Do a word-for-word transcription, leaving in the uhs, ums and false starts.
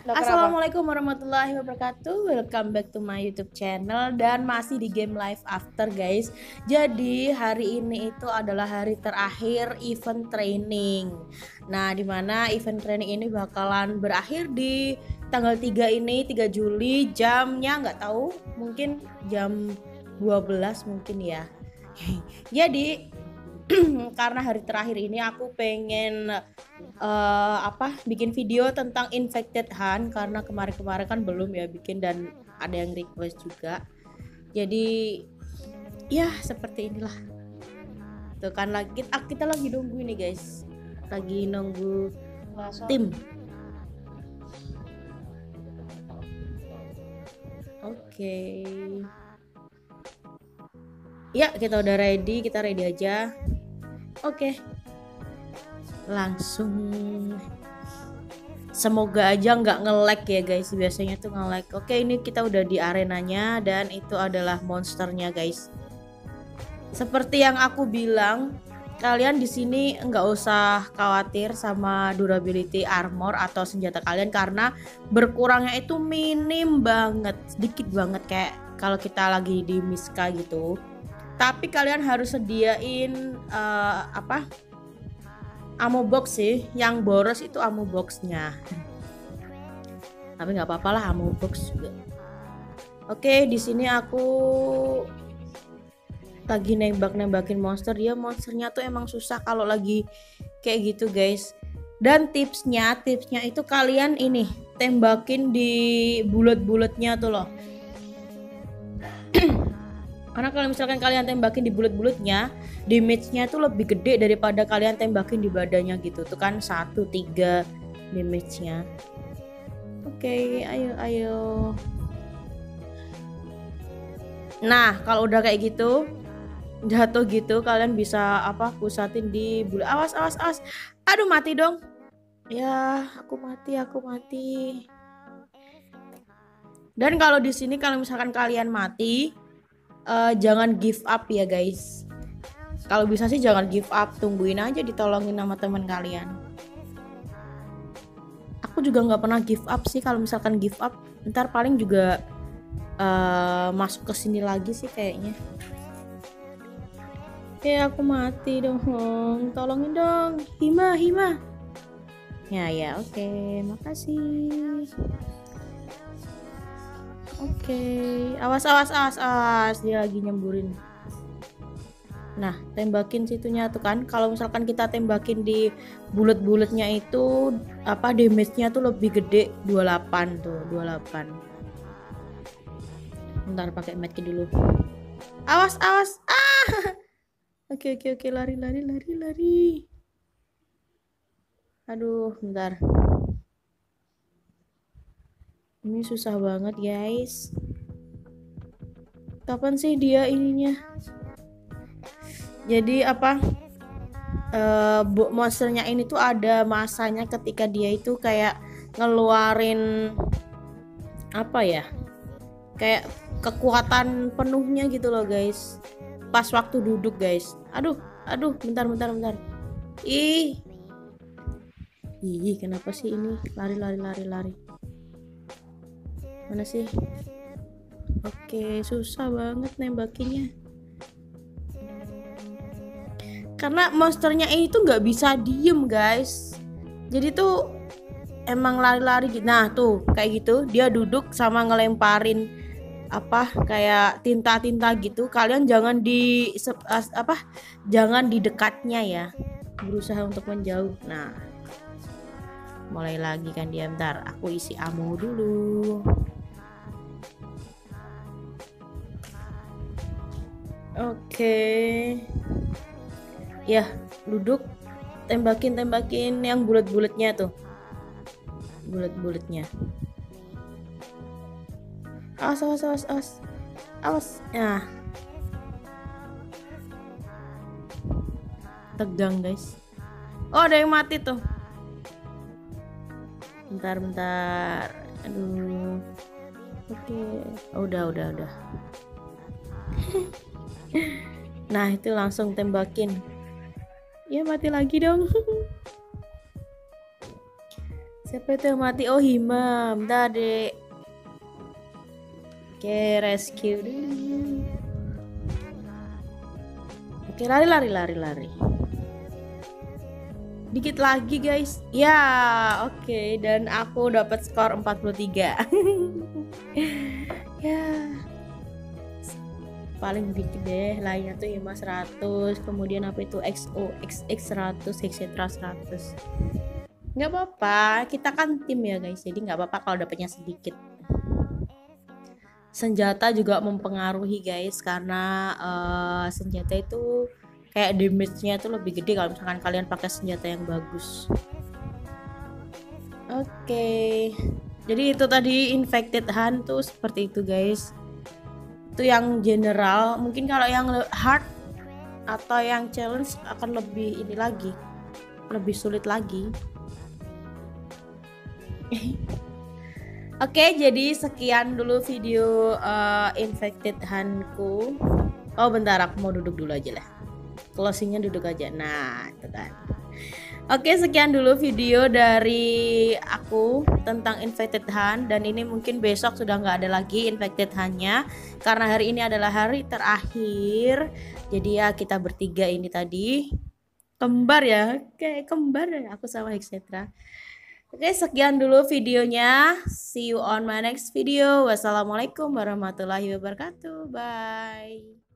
Lo kenapa? Assalamualaikum warahmatullahi wabarakatuh. Welcome back to my YouTube channel dan masih di Game Life After guys. Jadi hari ini itu adalah hari terakhir event training. Nah, dimana event training ini bakalan berakhir di tanggal tiga ini, tiga Juli, jamnya nggak tahu, mungkin jam dua belas mungkin ya. Jadi karena hari terakhir ini aku pengen uh, apa bikin video tentang infected hunt karena kemarin-kemarin kan belum ya bikin dan ada yang request juga. Jadi ya seperti inilah. Tuh kan lagi kita, kita lagi nunggu ini guys. Lagi nunggu Masuk. tim. Oke. Okay. Ya, kita udah ready, kita ready aja. Oke. Okay. Langsung. Semoga aja nggak nge-lag ya guys. Biasanya tuh nge-lag. Oke, ini kita udah di arenanya dan itu adalah monsternya guys. Seperti yang aku bilang, kalian di sini nggak usah khawatir sama durability armor atau senjata kalian karena berkurangnya itu minim banget, sedikit banget kayak kalau kita lagi di Miska gitu. Tapi kalian harus sediain uh, apa? Ammo box sih, yang boros itu ammo boxnya. Tapi nggak apa-apa lah ammo box juga. Oke, di sini aku lagi nembak-nembakin monster. Dia monsternya tuh emang susah kalau lagi kayak gitu guys. Dan tipsnya, tipsnya itu kalian ini tembakin di bulat-bulatnya tuh loh. Karena kalau misalkan kalian tembakin di bulat-bulatnya, damage-nya itu lebih gede daripada kalian tembakin di badannya gitu. Tuh kan satu tiga damage-nya. Oke, okay, ayo ayo. Nah, kalau udah kayak gitu, jatuh gitu, kalian bisa apa? Pusatin di bulat. Awas awas awas. Aduh, mati dong. Ya, aku mati, aku mati. Dan kalau di sini kalau misalkan kalian mati, Uh, jangan give up ya guys. Kalau bisa sih jangan give up, tungguin aja ditolongin sama teman kalian. Aku juga nggak pernah give up sih. Kalau misalkan give up, ntar paling juga uh, masuk ke sini lagi sih kayaknya. Ya aku mati dong, tolongin dong, Hima Hima. Ya ya oke, okay. Makasih. Oke, okay. awas awas awas awas, dia lagi nyemburin. Nah, tembakin situnya tuh kan. Kalau misalkan kita tembakin di bulat-bulatnya itu apa damage-nya tuh lebih gede, dua puluh delapan tuh, dua puluh delapan. Bentar pakai medkit dulu. Awas awas. Ah. Oke oke oke, lari lari lari lari. Aduh, bentar. Ini susah banget guys. Kapan sih dia ininya? Jadi apa? Uh, monsternya ini tuh ada masanya ketika dia itu kayak ngeluarin apa ya? Kayak kekuatan penuhnya gitu loh guys. Pas waktu duduk guys. Aduh, aduh, bentar bentar bentar. Ih. Ih, kenapa sih ini? Lari lari lari lari. Mana sih? Oke, susah banget nembakinnya. Karena monsternya ini tuh nggak bisa diem guys. Jadi tuh emang lari-lari gitu. Nah tuh kayak gitu, dia duduk sama ngelemparin apa kayak tinta-tinta gitu. Kalian jangan di apa? Jangan di dekatnya ya. Berusaha untuk menjauh. Nah, mulai lagi kan dia. Bentar, aku isi ammo dulu. Oke, ya duduk, tembakin tembakin yang bulat-bulatnya tuh, bulat-bulatnya. Awas awas awas awas awas. Nah, tegang guys. Oh ada yang mati tuh. Bentar bentar. Aduh. Oke, oh, udah udah udah. Nah itu langsung tembakin. Ya mati lagi dong. Siapa itu yang mati? Oh, Himam. Dah, Dek. Oke, rescue dulu. Oke, lari lari lari lari. Dikit lagi, guys. Ya, oke. Dan aku dapat skor empat puluh tiga. Ya. Paling dikit deh, lainnya tuh Hima seratus, kemudian apa itu X O, X X seratus, Hexetra seratus. Nggak apa-apa, kita kan tim ya guys, jadi nggak apa-apa kalau dapetnya sedikit. Senjata juga mempengaruhi guys, karena uh, senjata itu kayak damage-nya itu lebih gede kalau misalkan kalian pakai senjata yang bagus. Oke, okay. Jadi itu tadi infected hunt tuh seperti itu guys. Itu yang general, mungkin kalau yang hard atau yang challenge akan lebih ini lagi, lebih sulit lagi. Oke, jadi sekian dulu video uh, infected huntku. Oh bentar, aku mau duduk dulu aja lah, closingnya duduk aja. Nah itu kan. Oke, sekian dulu video dari aku tentang infected hunt, dan ini mungkin besok sudah nggak ada lagi infected huntnya karena hari ini adalah hari terakhir. Jadi ya kita bertiga ini tadi kembar ya, kayak kembar ya aku sama Hexetra. Oke, sekian dulu videonya. See you on my next video. Wassalamualaikum warahmatullahi wabarakatuh. Bye.